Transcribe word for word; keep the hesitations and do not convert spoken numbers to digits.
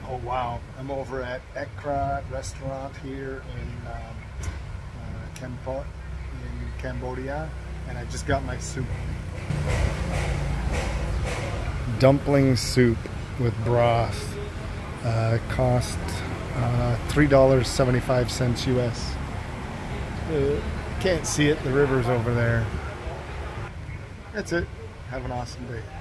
Oh wow, I'm over at Ecran restaurant here in um, uh, Kampot in Cambodia, and I just got my soup. Dumpling soup with broth. Uh, cost uh, three dollars and seventy-five cents U S. Uh, can't see it, the river's over there. That's it. Have an awesome day.